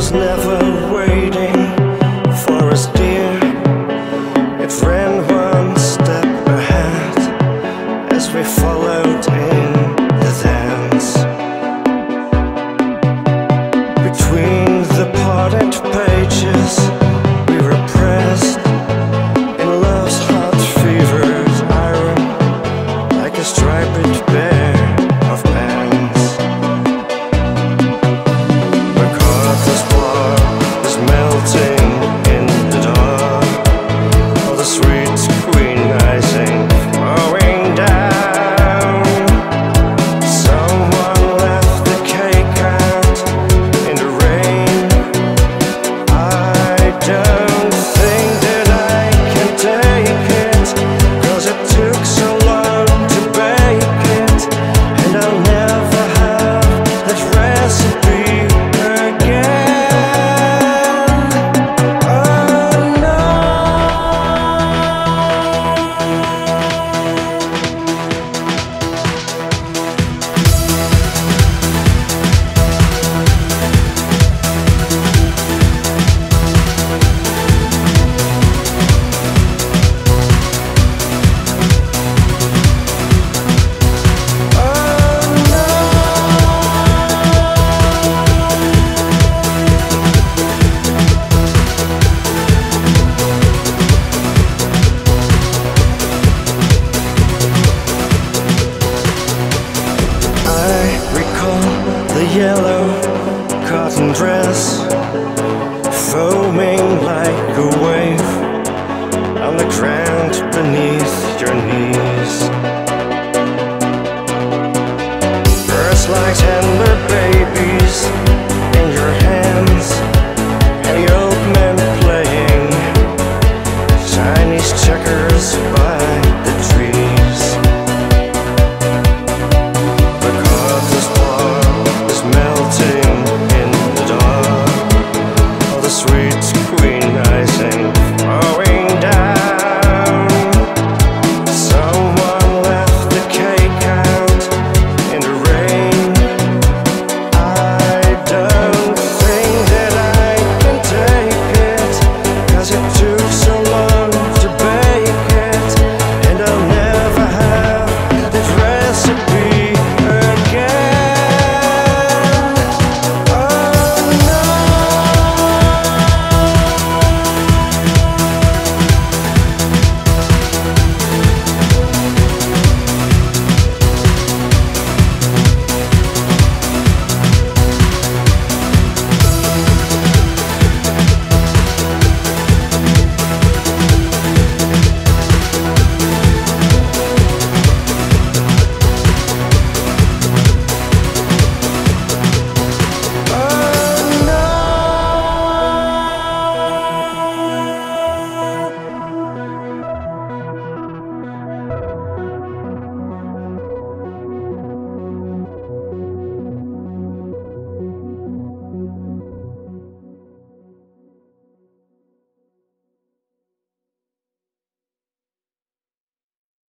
was never waiting for us, dear. It ran one step ahead as we followed in the dance. Between the parted pages, we were pressed in love's hot fever's iron, like a striped pair of pants. MacArthur's blood is melting in the dark, all the sweet queen icing flowing down. Someone left the cake out in the rain. I don't think that I can take it, 'cause it took so long to bake it, and I'll never have that recipe again. Oh no. The yellow cotton dress foaming like a wave on the ground beneath your knees. First light